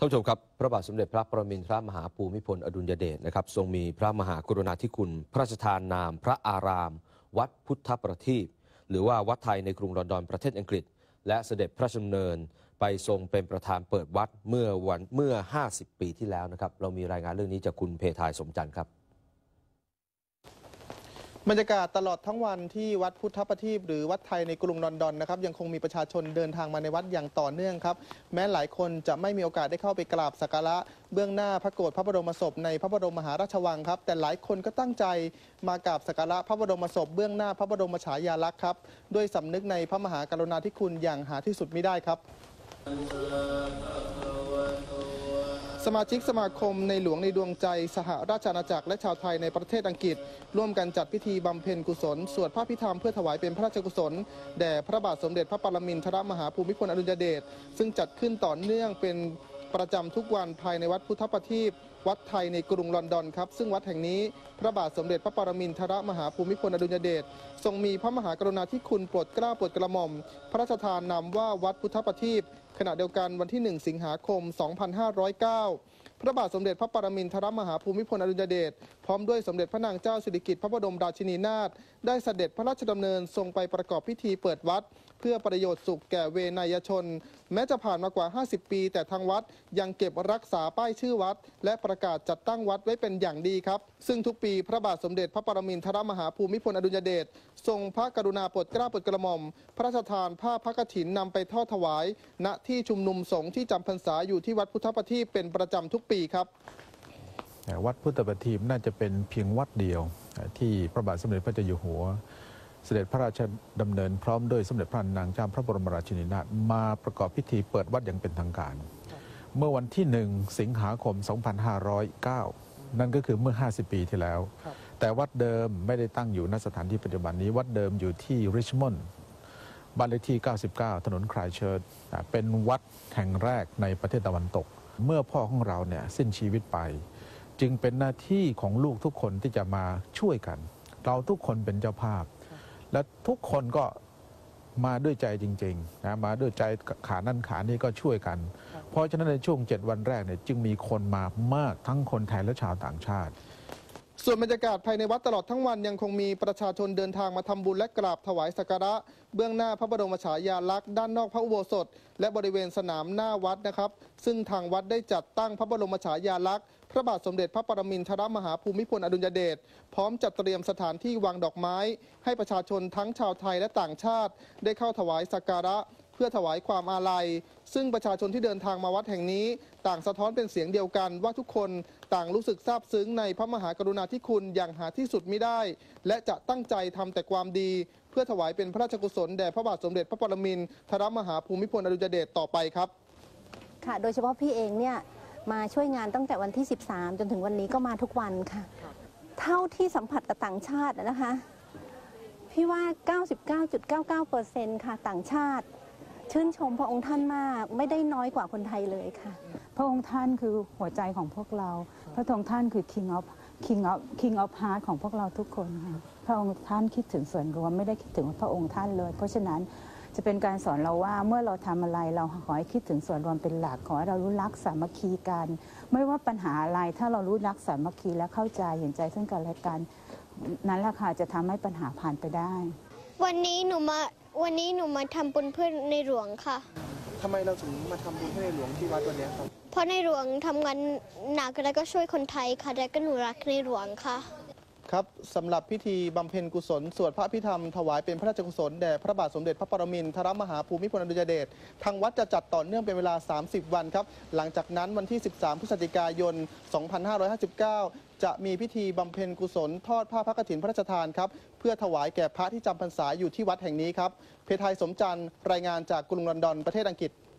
ท่านผู้ชมครับพระบาทสมเด็จพระปรมินทรมหาภูมิพลอดุลยเดชนะครับทรงมีพระมหากรุณาธิคุณพระราชทานนามพระอารามวัดพุทธประทีปหรือว่าวัดไทยในกรุงลอนดอนประเทศอังกฤษและเสด็จพระราชดำเนินไปทรงเป็นประธานเปิดวัดเมื่อ50 ปีที่แล้วนะครับเรามีรายงานเรื่องนี้จากคุณเพทายสมจันทร์ครับบรรยากาศตลอดทั้งวันที่วัดพุทธประทีปหรือวัดไทยในกรุงลอนดอนนะครับยังคงมีประชาชนเดินทางมาในวัดอย่างต่อเนื่องครับแม้หลายคนจะไม่มีโอกาสได้เข้าไปกราบสักการะเบื้องหน้าพระโกรธพระบรมศพในพระบรมมหาราชวังครับแต่หลายคนก็ตั้งใจมากราบสักการะพระบรมศพเบื้องหน้าพระบรมฉายาลักษณ์ครับด้วยสำนึกในพระมหากรุณาธิคุณอย่างหาที่สุดมิได้ครับสมาชิกสมาคมในหลวงในดวงใจสหราชอาณาจักรและชาวไทยในประเทศอังกฤษร่วมกันจัดพิธีบำเพ็ญกุศลสวดพระพิธรรมเพื่อถวายเป็นพระราชกุศลแด่พระบาทสมเด็จพระปรมินทรมหาภูมิพลอดุลยเดชซึ่งจัดขึ้นต่อเนื่องเป็นประจำทุกวันภายในวัดพุทธประทีปวัดไทยในกรุงลอนดอนครับซึ่งวัดแห่งนี้พระบาทสมเด็จพระปรมินทรมหาภูมิพลอดุลยเดชทรงมีพระมหากรุณาธิคุณโปรดเกล้าโปรดกระหม่อมพระราชทานนามว่าวัดพุทธประทีปขณะเดียวกันวันที่1 สิงหาคม 2509พระบาทสมเด็จพระปรมินทรมหาภูมิพลอดุลยเดชพร้อมด้วยสมเด็จพระนางเจ้าสิริกิติ์พระบรมราชินีนาถได้เสด็จพระราชดำเนินทรงไปประกอบพิธีเปิดวัดเพื่อประโยชน์สุขแก่เวนยชนแม้จะผ่านมากว่า50 ปีแต่ทางวัดยังเก็บรักษาป้ายชื่อวัดและประกาศจัดตั้งวัดไว้เป็นอย่างดีครับซึ่งทุกปีพระบาทสมเด็จพระปรมินทรมหาภูมิพลอดุลยเดชทรงพระกรุณาโปรดเกล้าโปรดกระหม่อมพระราชทานผ้าพระกฐินนำไปทอดถวายณที่ชุมนุมสงฆ์ที่จำพรรษาอยู่ที่วัดพุทธประทีปเป็นประจำทุกปีครับวัดพุทธประทีปน่าจะเป็นเพียงวัดเดียวที่พระบาทสมเด็จพระเจ้าอยู่หัวเสด็จพระราชดำเนินพร้อมด้วยสมเด็จพระนางเจ้าพระบรมราชินีนาถมาประกอบพิธีเปิดวัดอย่างเป็นทางการเมื่อวันที่1 สิงหาคม 2509นั่นก็คือเมื่อ50 ปีที่แล้วแต่วัดเดิมไม่ได้ตั้งอยู่ณสถานที่ปัจจุบันนี้วัดเดิมอยู่ที่ริชมอนด์บ้านเลขที่99ถนนไครเชิร์ชเป็นวัดแห่งแรกในประเทศตะวันตกเมื่อพ่อของเราเนี่ยสิ้นชีวิตไปจึงเป็นหน้าที่ของลูกทุกคนที่จะมาช่วยกันเราทุกคนเป็นเจ้าภาพและทุกคนก็มาด้วยใจจริงๆนะมาด้วยใจขานั่นขานี่ก็ช่วยกันเพราะฉะนั้นในช่วง7 วันแรกเนี่ยจึงมีคนมามากทั้งคนไทยและชาวต่างชาติส่วนบรรยากาศภายในวัดตลอดทั้งวันยังคงมีประชาชนเดินทางมาทำบุญและกราบถวายสักการะเบื้องหน้าพระบรมฉายาลักษณ์ด้านนอกพระอุโบสถและบริเวณสนามหน้าวัดนะครับซึ่งทางวัดได้จัดตั้งพระบรมฉายาลักษณ์พระบาทสมเด็จพระปรมินทรมหาภูมิพลอดุลยเดชพร้อมจัดเตรียมสถานที่วางดอกไม้ให้ประชาชนทั้งชาวไทยและต่างชาติได้เข้าถวายสักการะเพื่อถวายความอาลัยซึ่งประชาชนที่เดินทางมาวัดแห่งนี้ต่างสะท้อนเป็นเสียงเดียวกันว่าทุกคนต่างรู้สึกซาบซึ้งในพระมหากรุณาธิคุณอย่างหาที่สุดมิได้และจะตั้งใจทำแต่ความดีเพื่อถวายเป็นพระราชกุศลแด่พระบาทสมเด็จพระปรมินทรมหาภูมิพลอดุลยเดชต่อไปครับค่ะโดยเฉพาะพี่เองเนี่ยมาช่วยงานตั้งแต่วันที่13จนถึงวันนี้ก็มาทุกวันค่ะเท่าที่สัมผัสกับต่างชาตินะคะพี่ว่า 99.99% ค่ะต่างชาติชื่นชมพระองค์ท่านมากไม่ได้น้อยกว่าคนไทยเลยค่ะพระองค์ท่านคือหัวใจของพวกเราพระองค์ท่านคือ King of Heart ของพวกเราทุกคนค่ะพระองค์ท่านคิดถึงส่วนรวมไม่ได้คิดถึงพระองค์ท่านเลยเพราะฉะนั้นจะเป็นการสอนเราว่าเมื่อเราทำอะไรเราขอให้คิดถึงส่วนรวมเป็นหลักขอให้เรารู้รักสามัคคีกันไม่ว่าปัญหาอะไรถ้าเรารู้รักสามัคคีและเข้าใจเห็นใจซึ่งกันและกันนั้นแหละค่ะจะทำให้ปัญหาผ่านไปได้วันนี้หนูมาทำบุญเพื่อในหลวงค่ะทำไมเราถึงมาทำบุญให้ในหลวงที่วัดวันนี้ครับเพราะในหลวงทำงานหนักแล้วก็ช่วยคนไทยค่ะและก็หนูรักในหลวงค่ะครับสำหรับพิธีบำเพ็ญกุศลสวดพระพิธรรมถวายเป็นพระราชกุศลแด่พระบาทสมเด็จพระปรมินทรมหาภูมิพลอดุลยเดชทางวัดจะจัดต่อเนื่องเป็นเวลา30 วันครับหลังจากนั้นวันที่13 พฤศจิกายน 2559จะมีพิธีบำเพ็ญกุศลทอดผ้าพระกฐินพระราชทานครับเพื่อถวายแก่พระที่จำพรรษาอยู่ที่วัดแห่งนี้ครับเพทายสมจันทร์รายงานจากกรุงลอนดอนประเทศอังกฤษ